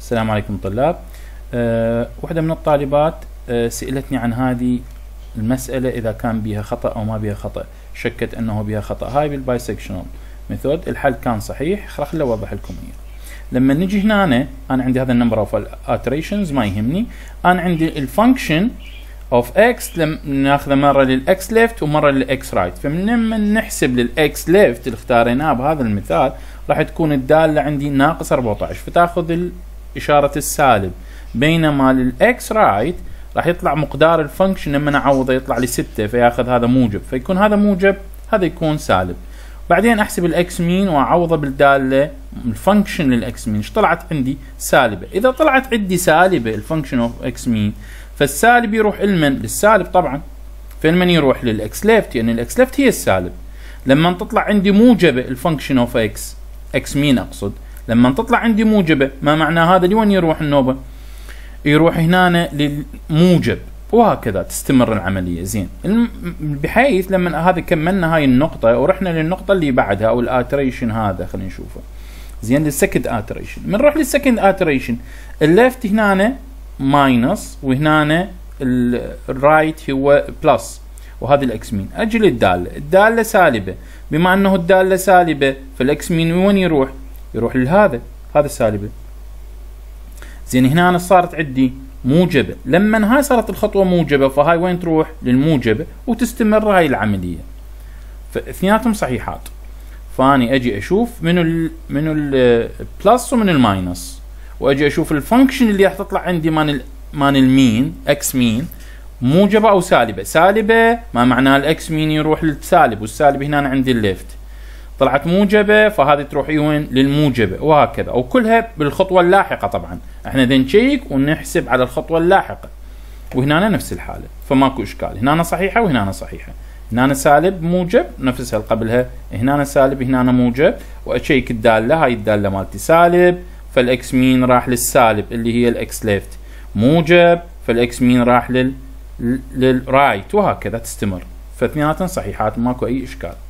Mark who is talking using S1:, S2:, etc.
S1: السلام عليكم طلاب. واحدة من الطالبات سئلتني عن هذه المسألة إذا كان بها خطأ أو ما بها خطأ، شكت أنه بها خطأ. هاي بالبايسكشنال ميثود الحل كان صحيح. خليني أوضح لكم إياه. لما نجي هنا أنا عندي هذا النمبر اوف iterations ما يهمني، أنا عندي الفانكشن اوف اكس ناخذه مره للاكس ليفت ومره للاكس رايت، فلما نحسب للاكس ليفت اللي اختاريناه بهذا المثال راح تكون الداله عندي ناقص 14، فتاخذ اشاره السالب، بينما للاكس رايت راح يطلع مقدار الفانكشن لما نعوضه يطلع لي 6، فياخذ هذا موجب، فيكون هذا موجب هذا يكون سالب. بعدين احسب الاكس مين واعوضه بالداله الفانكشن للاكس مين، ايش طلعت عندي؟ سالبه. اذا طلعت عندي سالبه الفانكشن اوف اكس مين، فالسالب يروح للسالب طبعا، فالمن يروح للاكس ليفت، يعني الاكس ليفت هي السالب. لما تطلع عندي موجبه الفانكشن اوف اكس مين اقصد، لما تطلع عندي موجبه ما معنى هذا لوين يروح النوبه؟ يروح هنا للموجب، وهكذا تستمر العمليه. زين، بحيث لما هذا كملنا هاي النقطه ورحنا للنقطه اللي بعدها او الاتريشن هذا، خلينا نشوفه. زين، للسكند اتريشن، بنروح للسكند اتريشن، الليفت هنا ماينس وهنا الرايت هو بلس، وهذه الاكس مين. اجي الداله سالبه، بما انه الداله سالبه فالاكس مين وين يروح؟ يروح لهذا، هذا سالبه. زين، هنا أنا صارت عندي موجبه، لما هاي صارت الخطوه موجبه فهاي وين تروح؟ للموجبه، وتستمر هاي العمليه، فاثنيناتهم صحيحات. فاني اجي اشوف منو البلس ومن الماينس، واجي اشوف الفانكشن اللي راح تطلع عندي مان المين اكس مين موجبه او سالبه. سالبه ما معناها الاكس مين يروح للسالب، والسالب هنا عندي الليفت. طلعت موجبه فهذه تروح وين؟ للموجبه، وهكذا، وكلها بالخطوه اللاحقه. طبعا احنا بدنا نشيك ونحسب على الخطوه اللاحقه، وهنا نفس الحاله، فماكو اشكال. هنا صحيحه وهنا صحيحه، هنا سالب موجب نفسها اللي قبلها، هنا سالب هنا موجب، واشيك الداله، هاي الداله مالتي سالب، فالاكس مين راح للسالب اللي هي الاكس ليفت، موجب فالاكس مين راح للرايت، وهكذا تستمر. فاثنيناتهم صحيحات، ماكو اي اشكال.